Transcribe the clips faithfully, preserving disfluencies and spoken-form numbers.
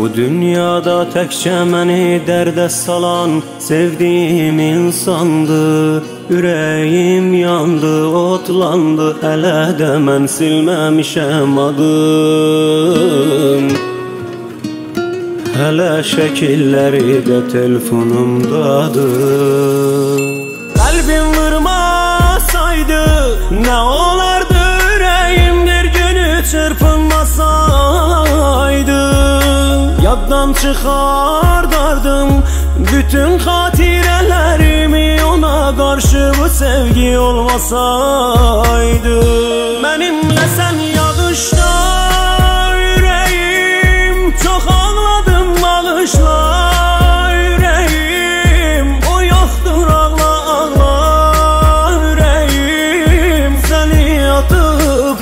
Bu dünyada təkcə məni dərdə salan sevdiyim insandı. Ürəyim yandı, otlandı, hələ də mən silməmişəm adım. Hələ şəkilləri də telefonumdadır. Qəlbim vurmasaydı nə olardı, ürəyim bir günü çırpınmasaydı. Yaddan çıxardardım bütün xatirələrimi, ona qarşı bu sevgi olmasaydı. Mənimlə sən yağışda ürəyim, çox ağladım, bağışla ürəyim. O yoxdur, ağla ağla ürəyim. Səni atıp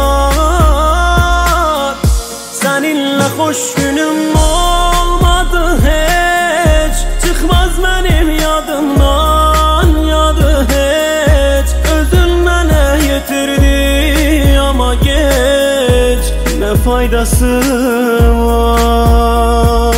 yar, səninlə xoş günüm olmadı heç. Çıxmaz mənim yadımdan yadı heç. Özün mənə yetirdi ama geç, nə faydası var?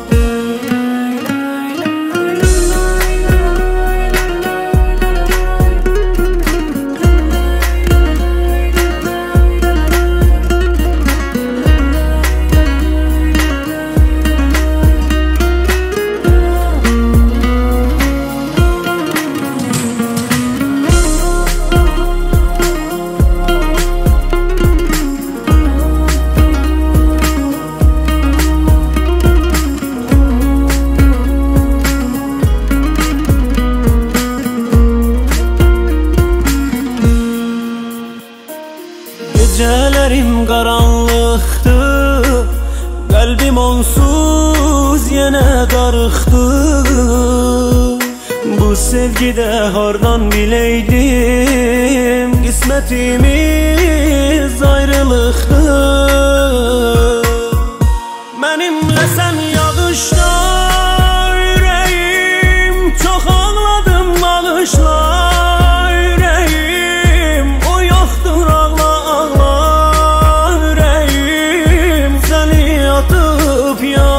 Gecələrim qaranlıqdı, qəlbim onsuz yenə darıxdı. Bu sevgidə hardan biləydim, qismətimiz ayrılıqdır. Mənimlə sən yağışda ürəyim, çox ağladım, bağışla ürəyim. O yoxdur, ağla ağla ürəyim. Səni atıp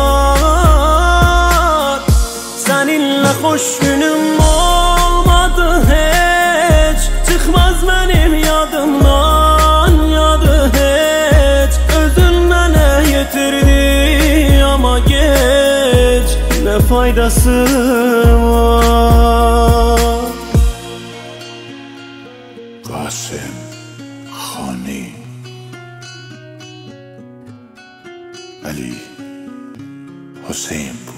yar, səninlə xoş günüm olmadı heç. Çıxmaz mənim yadımdan yadı heç. Özün mənə yetirdi ama geç, nə faydası var? Qasım Xani Ali Hüseyin